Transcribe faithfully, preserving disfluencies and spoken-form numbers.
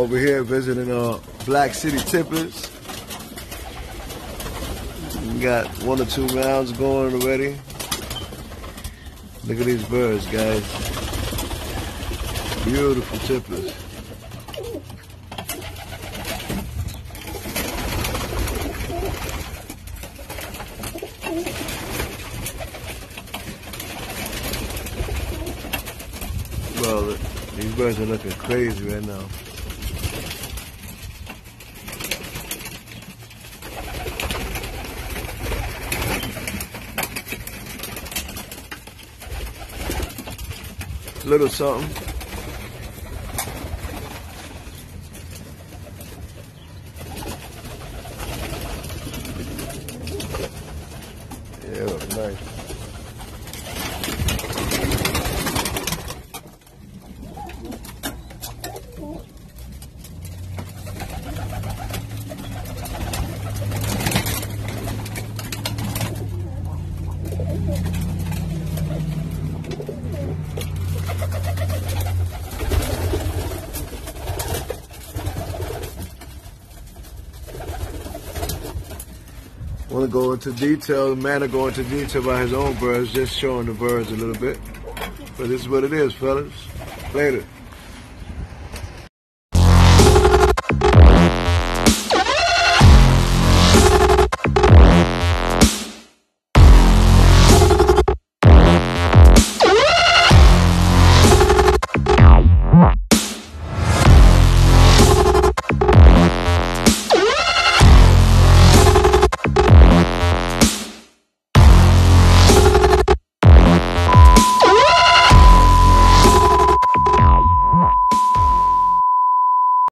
over here visiting uh, Black City Tipplers. We got one or two rounds going already. Look at these birds, guys. Beautiful Tipplers. Well, these birds are looking crazy right now. Little something. Yeah, nice. I want to go into detail, the man to go into detail about his own birds, just showing the birds a little bit. But this is what it is, fellas. Later.